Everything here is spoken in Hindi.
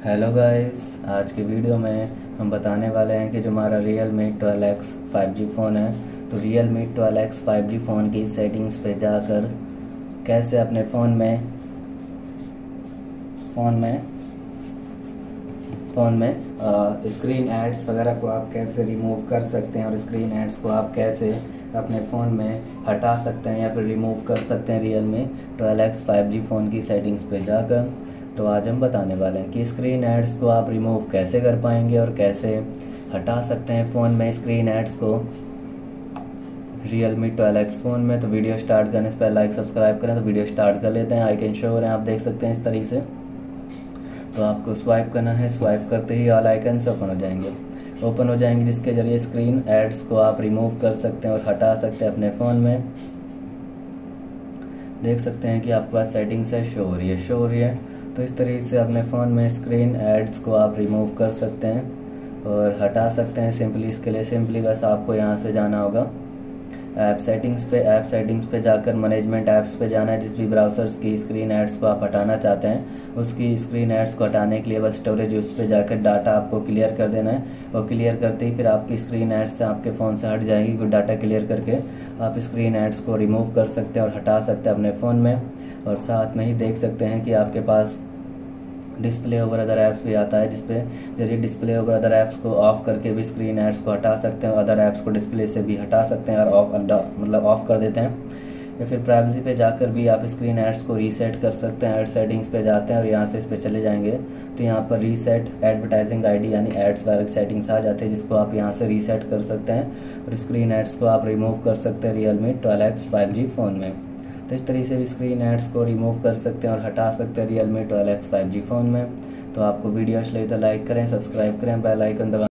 हेलो गाइस, आज के वीडियो में हम बताने वाले हैं कि जो हमारा Realme 12X 5G फ़ोन है, तो Realme 12X 5G फ़ोन की सेटिंग्स पे जाकर कैसे अपने फ़ोन में स्क्रीन एड्स वगैरह को आप कैसे रिमूव कर सकते हैं और स्क्रीन एड्स को आप कैसे अपने फ़ोन में हटा सकते हैं या फिर रिमूव कर सकते हैं Realme 12X 5G फ़ोन की सेटिंग्स पे जाकर। तो आज हम बताने वाले हैं कि स्क्रीन एड्स को आप रिमूव कैसे कर पाएंगे और कैसे हटा सकते हैं फ़ोन में स्क्रीन एड्स को Realme 12X फ़ोन में। तो वीडियो स्टार्ट करने से पहले लाइक सब्सक्राइब करें। तो वीडियो स्टार्ट कर लेते हैं। आइकन शो हो रहे हैं, आप देख सकते हैं इस तरीके से। तो आपको स्वाइप करना है, स्वाइप करते ही ऑल आइकन्स ओपन हो जाएंगे जिसके ज़रिए स्क्रीन एड्स को आप रिमूव कर सकते हैं और हटा सकते हैं अपने फ़ोन में। देख सकते हैं कि आपके पास सेटिंग्स है, शो हो रही है। तो इस तरीके से अपने फ़ोन में स्क्रीन एड्स को आप रिमूव कर सकते हैं और हटा सकते हैं। इसके लिए सिंपली बस आपको यहाँ से जाना होगा ऐप सेटिंग्स पे जाकर मैनेजमेंट ऐप्स पे जाना है। जिस भी ब्राउज़र्स की स्क्रीन एड्स को आप हटाना चाहते हैं उसकी स्क्रीन एड्स को हटाने के लिए बस स्टोरेज उस पे जाकर डाटा आपको क्लियर कर देना है और क्लियर करते ही फिर आपकी स्क्रीन एड्स से आपके फ़ोन से हट जाएगी। कुछ डाटा क्लियर करके आप स्क्रीन एड्स को रिमूव कर सकते हैं और हटा सकते हैं अपने फ़ोन में। और साथ में ही देख सकते हैं कि आपके पास डिस्प्ले ओवर अदर ऐप्स भी आता है, जिसपे जरिए डिस्प्ले ओवर अदर ऐप्स को ऑफ करके भी स्क्रीन एड्स को हटा सकते हैं और अदर ऐप्स को डिस्प्ले से भी हटा सकते हैं और ऑफ कर देते हैं। या फिर प्राइवेसी पे जाकर भी आप स्क्रीन एड्स को रीसेट कर सकते हैं। एड सेटिंग्स पे जाते हैं और यहाँ से इस पे चले जाएंगे तो यहाँ पर रीसेट एडवर्टाइजिंग आईडी यानी एड्स वाले सेटिंग्स आ जाते हैं, जिसको आप यहाँ से रीसेट कर सकते हैं और स्क्रीन एड्स को आप रिमूव कर सकते हैं Realme 12X 5G फ़ोन में। तो इस तरीके से भी स्क्रीन एड्स को रिमूव कर सकते हैं और हटा सकते हैं Realme 12X 5G फ़ोन में। तो आपको वीडियो अच्छी लगी तो लाइक करें, सब्सक्राइब करें, बेल आइकन दबाएं।